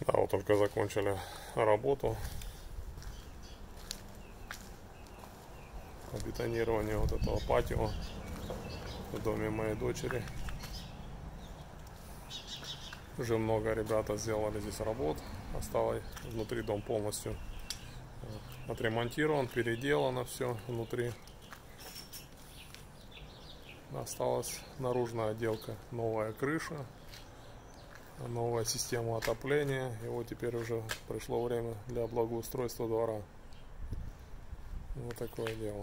Да, вот только закончили работу по бетонированию вот этого патио в доме моей дочери. Уже много ребята сделали здесь работ. Осталось внутри дом полностью отремонтирован, переделано все внутри. Осталась наружная отделка, новая крыша, новая система отопления. И вот теперь уже пришло время для благоустройства двора. Вот такое дело.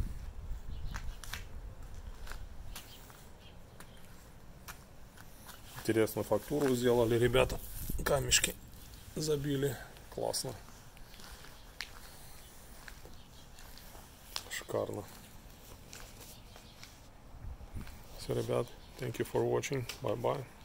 Интересную фактуру сделали ребята. Камешки забили. Классно. Шикарно. Все, ребят. Thank you for watching. Bye bye.